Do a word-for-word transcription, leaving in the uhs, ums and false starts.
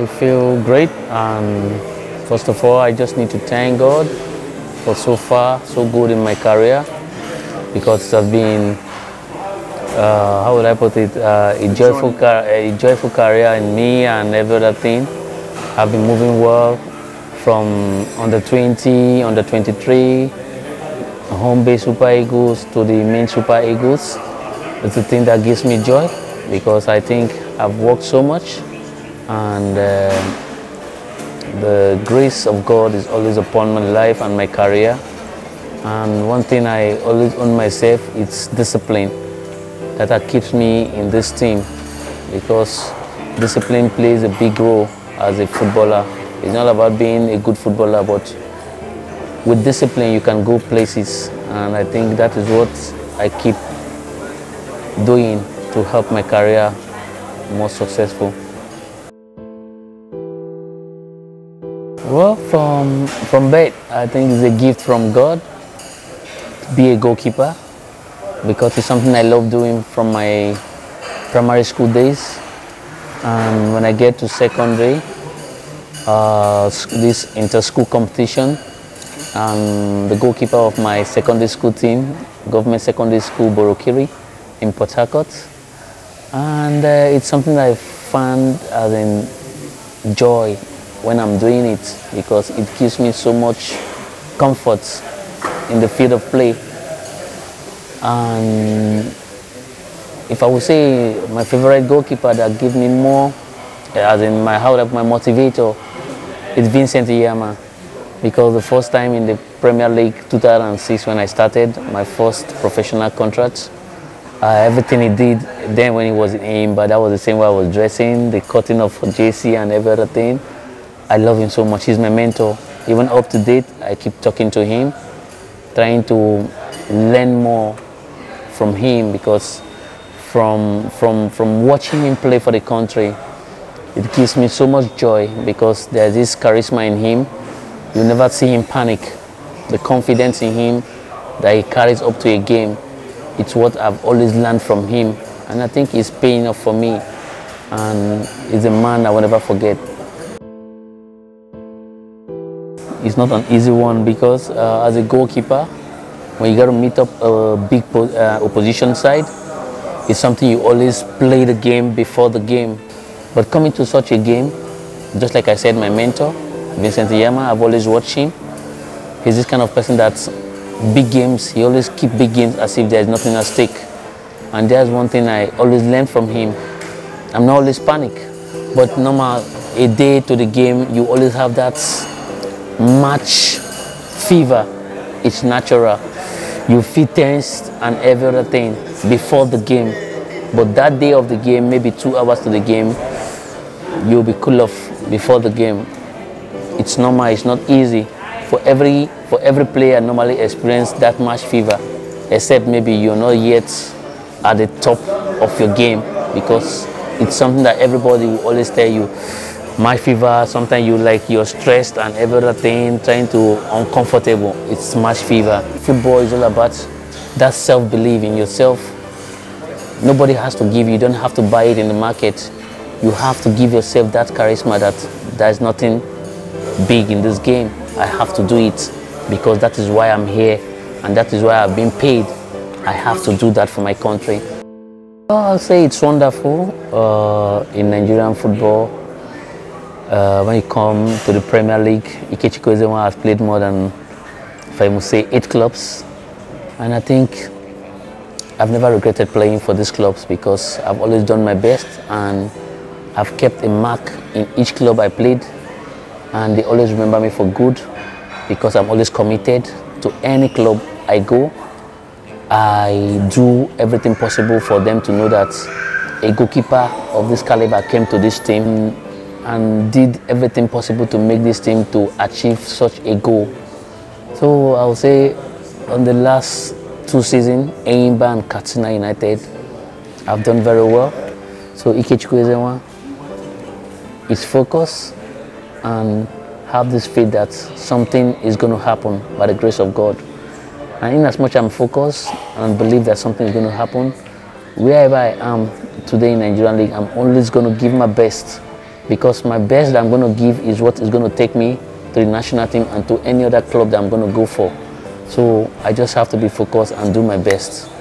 I feel great, and first of all, I just need to thank God for so far, so good in my career, because it has been, uh, how would I put it, uh, a joyful car a joyful career in me and every other thing. I've been moving well from under twenty, under twenty-three, home-based Super Eagles to the main Super Eagles. It's the thing that gives me joy, because I think I've worked so much, and uh, the grace of God is always upon my life and my career. And one thing I always own myself, it's discipline that, that keeps me in this team, because discipline plays a big role as a footballer. It's not about being a good footballer, but with discipline you can go places, and I think that is what I keep doing to help my career more successful. Well, from, from birth, I think it's a gift from God to be a goalkeeper, because it's something I love doing from my primary school days. And when I get to secondary, uh, this inter-school competition, I'm the goalkeeper of my secondary school team, Government Secondary School Borokiri in Port Harcourt. And uh, it's something I find as in joy when I'm doing it, because it gives me so much comfort in the field of play. And if I would say my favorite goalkeeper that gives me more, as in my how my motivator, it's Vincent Iyama, because the first time in the Premier League two thousand six, when I started my first professional contract, uh, everything he did then when he was in A I M, but that was the same way I was dressing, the cutting of J C and every other thing. I love him so much. He's my mentor. Even up to date, I keep talking to him, trying to learn more from him, because from, from, from watching him play for the country, it gives me so much joy, because there's this charisma in him. You never see him panic. The confidence in him that he carries up to a game, it's what I've always learned from him. And I think he's paying off for me. And he's a man I will never forget. It's not an easy one, because uh, as a goalkeeper, when you got to meet up a big uh, opposition side, it's something you always play the game before the game. But coming to such a game, just like I said, my mentor, Vincent Iyama, I've always watched him. He's this kind of person that's big games, he always keep big games as if there's nothing at stake. And there's one thing I always learned from him. I'm not always panic, but normal, a day to the game, you always have that match fever. It's natural. You feel tense and every other thing before the game, but that day of the game, maybe two hours to the game, you'll be cool off before the game. It's normal. It's not easy for every for every player. Normally experience that match fever, except maybe you're not yet at the top of your game, because it's something that everybody will always tell you. Match fever, sometimes you like you're stressed and every other thing, trying to uncomfortable. It's match fever. Football is all about that self-belief in yourself. Nobody has to give you, you don't have to buy it in the market. You have to give yourself that charisma that there's nothing big in this game. I have to do it, because that is why I'm here, and that is why I've been paid. I have to do that for my country. Well, I'll say it's wonderful uh, in Nigerian football. Uh, when you come to the Premier League, Ikechukwu Ezenwa has played more than, if I must say, eight clubs. And I think I've never regretted playing for these clubs, because I've always done my best, and I've kept a mark in each club I played. And they always remember me for good, because I'm always committed to any club I go. I do everything possible for them to know that a goalkeeper of this caliber came to this team and did everything possible to make this team to achieve such a goal. So I'll say on the last two seasons, Enyimba and Katsina United, I've done very well. So Ikechukwu Ezenwa is focused and have this faith that something is going to happen by the grace of God. And in as much I'm focused and believe that something is going to happen, wherever I am today in Nigerian League, I'm always going to give my best because my best that I'm going to give is what is going to take me to the national team and to any other club that I'm going to go for. So I just have to be focused and do my best.